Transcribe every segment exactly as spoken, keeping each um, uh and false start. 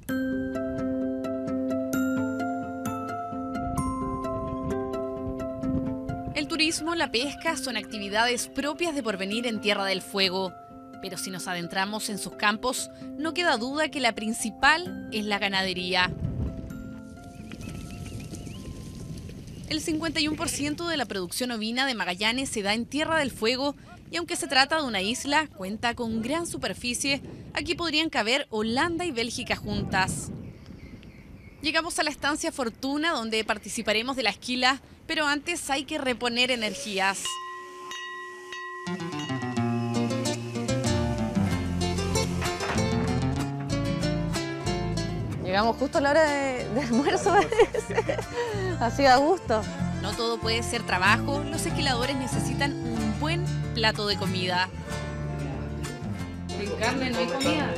El turismo, la pesca son actividades propias de Porvenir en Tierra del Fuego. Pero si nos adentramos en sus campos, no queda duda que la principal es la ganadería. El cincuenta y uno por ciento de la producción ovina de Magallanes se da en Tierra del Fuego y aunque se trata de una isla, cuenta con gran superficie, aquí podrían caber Holanda y Bélgica juntas. Llegamos a la estancia Fortuna, donde participaremos de la esquila, pero antes hay que reponer energías. Llegamos justo a la hora de, de almuerzo, así a gusto. No todo puede ser trabajo, los esquiladores necesitan un buen plato de comida. Sin carne no hay comida.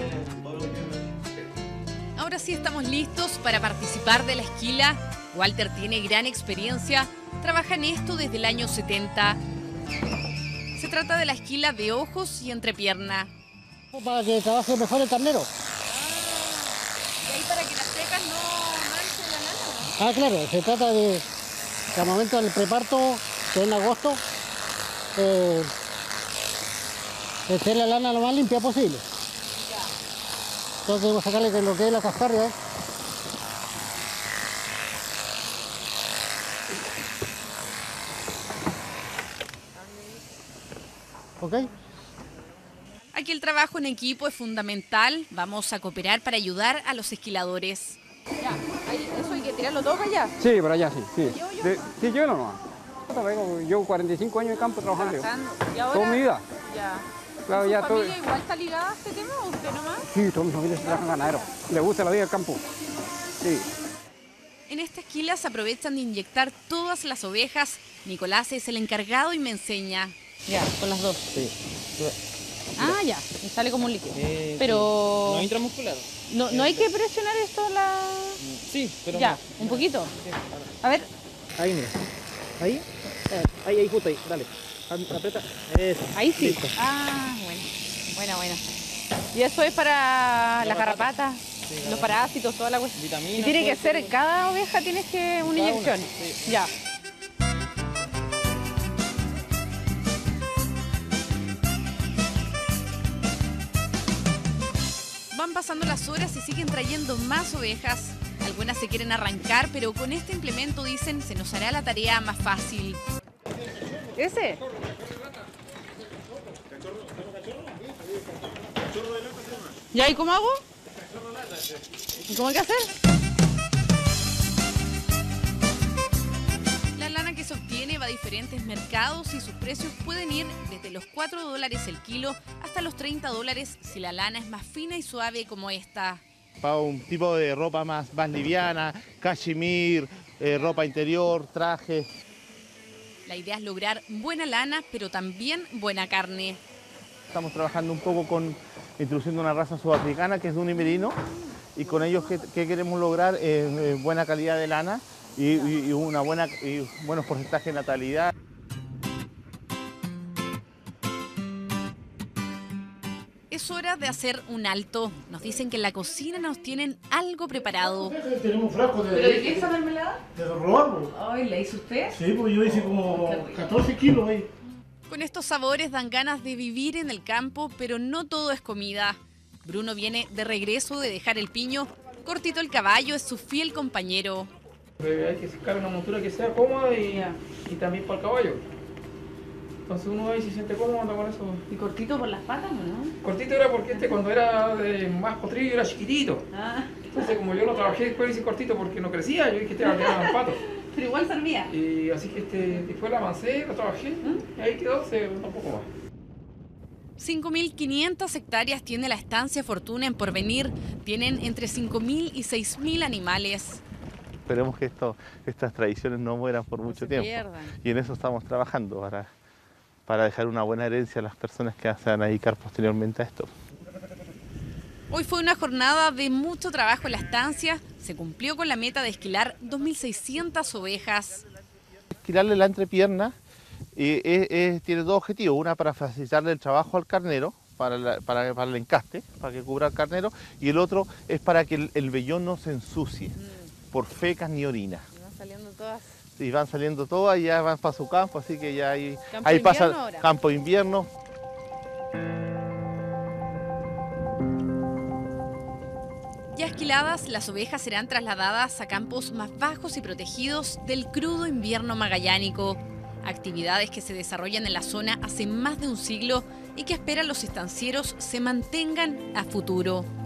Ahora sí estamos listos para participar de la esquila. Walter tiene gran experiencia, trabaja en esto desde el año setenta. Se trata de la esquila de ojos y entrepierna. Para que trabaje mejor el carnero. ¿Y ahí para que las secas no manchen la lana? Ah, claro, se trata de que al momento del preparto, que es en agosto, eh, de hacer la lana lo más limpia posible. Entonces debemos sacarle lo que es la cascarria. ¿eh? ¿Ok? Aquí el trabajo en equipo es fundamental. Vamos a cooperar para ayudar a los esquiladores. Ya, ahí, eso hay que tirarlo todo para allá. Sí, para allá, sí. Sí, de, sí yo no. Yo cuarenta y cinco años de campo trabajando. ¿Y ahora? Toda mi vida. Ya. Claro, ¿Su ya familia todo... igual está ligada a este tema o usted nomás? Sí, toda mi familia se trabaja ganadero. Le gusta la vida del campo. Sí. En esta esquila se aprovechan de inyectar todas las ovejas. Nicolás es el encargado y me enseña. Ya, con las dos. Sí. Ah, ya, y sale como un líquido. Eh, pero... No intramuscular. No, no hay que presionar esto la... Sí, pero... Ya, más. un poquito. A ver. Ahí, mira. Ahí. Eh, ahí, ahí, justo ahí. Dale. Aprieta. Eso. Ahí sí. Listo. Ah, bueno. Buena, buena. Y eso es para las garrapatas, Sí, los parásitos, toda la cuestión. Vitaminas. Y tiene que todo ser, eso. cada oveja tienes que una Cada inyección. una, sí. Ya. Van pasando las horas y siguen trayendo más ovejas. Algunas se quieren arrancar, pero con este implemento, dicen, se nos hará la tarea más fácil. ¿Ese? ¿Ya? ¿Y cómo hago? ¿Y cómo hay que hacer? La lana que se obtiene va a diferentes mercados y sus precios pueden ir desde los cuatro dólares el kilo hasta los treinta dólares si la lana es más fina y suave como esta. Para un tipo de ropa más, más liviana, cachemir, eh, ropa interior, trajes. La idea es lograr buena lana, pero también buena carne. Estamos trabajando un poco con introduciendo una raza sudafricana que es de un merino y con ellos que, que queremos lograr eh, buena calidad de lana y, y, y una buena y buenos porcentajes de natalidad. Es hora de hacer un alto. Nos dicen que en la cocina nos tienen algo preparado. Tenemos un frasco de... ¿Pero de qué es esa mermelada? De robamos. Ay, ¿la hizo usted? Sí, pues yo hice como catorce kilos ahí. Con estos sabores dan ganas de vivir en el campo, pero no todo es comida. Bruno viene de regreso de dejar el piño. Cortito el caballo es su fiel compañero. Hay que sacar una montura que sea cómoda y, y también para el caballo. Entonces uno ahí se siente cómodo anda con eso. ¿Y cortito por las patas, no? Cortito era porque este cuando era de más potrillo era chiquitito. Ah, Entonces como yo lo trabajé después le hice cortito porque no crecía, yo dije que este era quedaba en pato. pero igual servía. Y así que este, después la avancé, lo trabajé y ahí quedó, se un poco más. cinco mil quinientas hectáreas tiene la estancia Fortuna en Porvenir. Tienen entre cinco mil y seis mil animales. Esperemos que esto, estas tradiciones no mueran por mucho se tiempo. pierdan. Y en eso estamos trabajando para, para dejar una buena herencia a las personas que se van a dedicar posteriormente a esto. Hoy fue una jornada de mucho trabajo en la estancia. Se cumplió con la meta de esquilar dos mil seiscientas ovejas. Esquilarle la entrepierna eh, eh, eh, tiene dos objetivos. Una para facilitarle el trabajo al carnero, para, la- para, para el encaste, para que cubra el carnero, y el otro es para que el, el vellón no se ensucie Mm. por fecas ni orina. Y van saliendo todas. Y van saliendo todas y ya van para su campo, así que ya ahí, Campo ahí de pasa invierno ahora. campo de invierno. Ya esquiladas, las ovejas serán trasladadas a campos más bajos y protegidos del crudo invierno magallánico. Actividades que se desarrollan en la zona hace más de un siglo y que esperan los estancieros se mantengan a futuro.